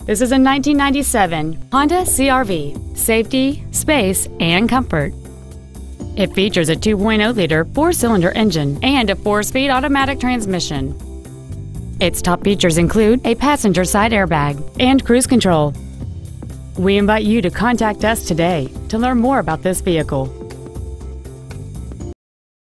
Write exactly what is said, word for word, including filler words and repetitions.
This is a nineteen ninety-seven Honda C R V. Safety, space, and comfort. It features a two point oh liter four-cylinder engine and a four-speed automatic transmission. Its top features include a passenger side airbag and cruise control. We invite you to contact us today to learn more about this vehicle.